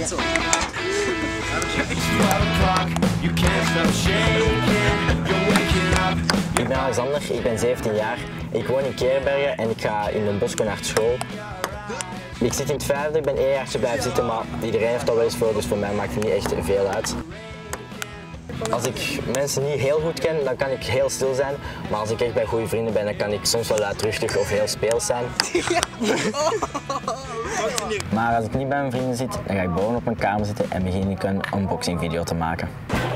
Zo. Ik ben Alexander, ik ben 17 jaar. Ik woon in Keerbergen en ik ga in Den Bosch naar school. Ik zit in het vijfde, ik ben 1 jaartje blijven zitten, maar iedereen heeft al wel eens voor, dus voor mij maakt het niet echt veel uit. Als ik mensen niet heel goed ken, dan kan ik heel stil zijn, maar als ik echt bij goede vrienden ben, dan kan ik soms wel luidruchtig of heel speels zijn. Maar als ik niet bij mijn vrienden zit, dan ga ik boven op mijn kamer zitten en begin ik een unboxing video te maken.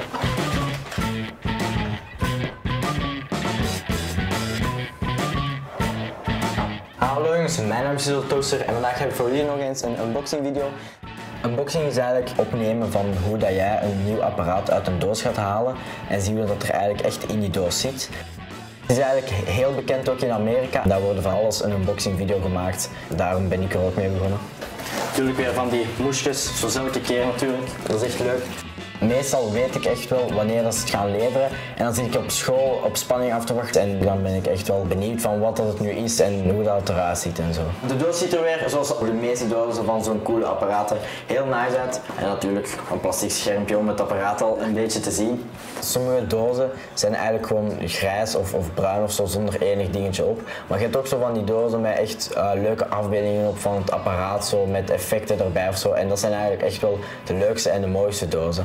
Hallo jongens, mijn naam is Cecil Toaster en vandaag heb ik voor jullie nog eens een unboxing video. Unboxing is eigenlijk opnemen van hoe dat jij een nieuw apparaat uit een doos gaat halen en zien we dat er eigenlijk echt in die doos zit. Het is eigenlijk heel bekend ook in Amerika. Daar worden van alles een unboxing video gemaakt. Daarom ben ik er ook mee begonnen. Natuurlijk weer van die moesjes, zoals elke keer natuurlijk. Dat is echt leuk. Meestal weet ik echt wel wanneer dat ze het gaan leveren en dan zit ik op school op spanning af te wachten en dan ben ik echt wel benieuwd van wat dat het nu is en hoe dat het eruit ziet en zo. De doos ziet er weer, zoals de meeste dozen van zo'n coole apparaten, heel nice uit. En natuurlijk een plastic schermpje om het apparaat al een beetje te zien. Sommige dozen zijn eigenlijk gewoon grijs of bruin of zo zonder enig dingetje op. Maar je hebt ook zo van die dozen met echt leuke afbeeldingen op van het apparaat, zo met effecten erbij of zo. En dat zijn eigenlijk echt wel de leukste en de mooiste dozen.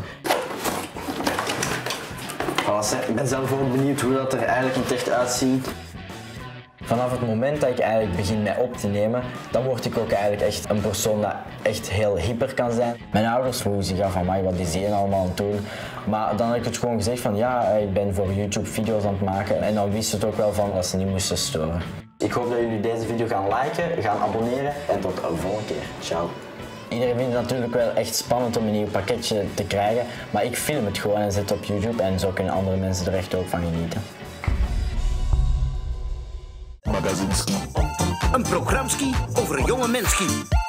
Ik ben zelf ook benieuwd hoe dat er eigenlijk in het echt uitziet. Vanaf het moment dat ik eigenlijk begin mij op te nemen, dan word ik ook eigenlijk echt een persoon dat echt heel hyper kan zijn. Mijn ouders vroegen zich af van wat die zien allemaal aan het doen. Maar dan heb ik het gewoon gezegd van ja, ik ben voor YouTube video's aan het maken. En dan wist het ook wel van dat ze niet moesten storen. Ik hoop dat jullie deze video gaan liken, gaan abonneren en tot de volgende keer. Ciao. Iedereen vindt het natuurlijk wel echt spannend om een nieuw pakketje te krijgen, maar ik film het gewoon en zet het op YouTube en zo kunnen andere mensen er echt ook van genieten. Een programski over een jonge menski.